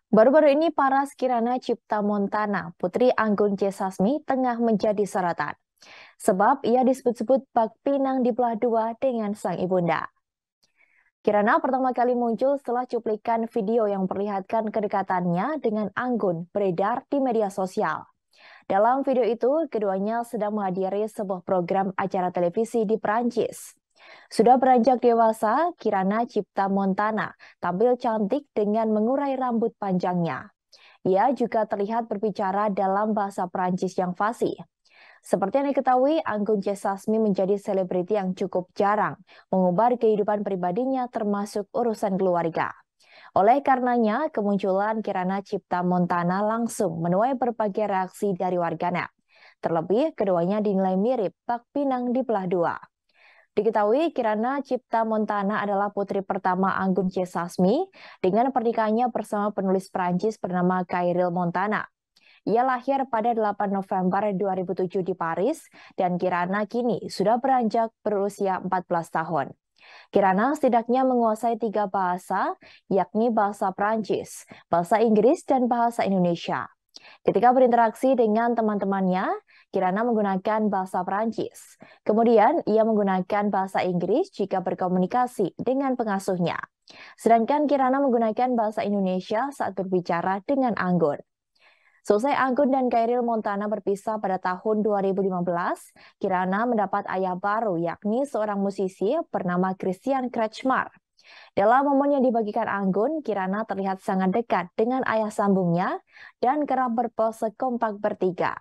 Baru-baru ini paras Kirana Cipta Montana, Putri Anggun C. Sasmi, tengah menjadi sorotan. Sebab ia disebut-sebut bak pinang di belah dua dengan sang ibunda. Kirana pertama kali muncul setelah cuplikan video yang memperlihatkan kedekatannya dengan Anggun beredar di media sosial. Dalam video itu, keduanya sedang menghadiri sebuah program acara televisi di Perancis. Sudah beranjak dewasa, Kirana Cipta Montana tampil cantik dengan mengurai rambut panjangnya. Ia juga terlihat berbicara dalam bahasa Perancis yang fasih. Seperti yang diketahui, Anggun C. Sasmi menjadi selebriti yang cukup jarang mengumbar kehidupan pribadinya termasuk urusan keluarga. Oleh karenanya, kemunculan Kirana Cipta Montana langsung menuai berbagai reaksi dari warganet. Terlebih, keduanya dinilai mirip bak pinang di belah dua. Diketahui Kirana Cipta Montana adalah putri pertama Anggun C. Sasmi dengan pernikahannya bersama penulis Prancis bernama Cyril Montana. Ia lahir pada 8 November 2007 di Paris dan Kirana kini sudah beranjak berusia 14 tahun. Kirana setidaknya menguasai 3 bahasa, yakni bahasa Prancis, bahasa Inggris, dan bahasa Indonesia. Ketika berinteraksi dengan teman-temannya, Kirana menggunakan bahasa Prancis. Kemudian, ia menggunakan bahasa Inggris jika berkomunikasi dengan pengasuhnya. Sedangkan Kirana menggunakan bahasa Indonesia saat berbicara dengan Anggun. Selesai Anggun dan Cyril Montana berpisah pada tahun 2015, Kirana mendapat ayah baru yakni seorang musisi bernama Christian Kretschmar. Dalam momen yang dibagikan Anggun, Kirana terlihat sangat dekat dengan ayah sambungnya dan kerap berpose kompak bertiga.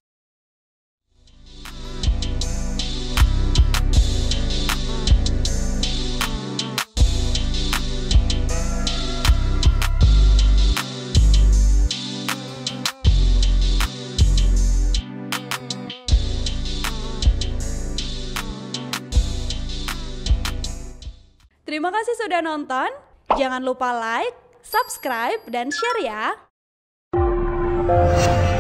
Terima kasih sudah nonton. Jangan lupa like, subscribe, dan share ya.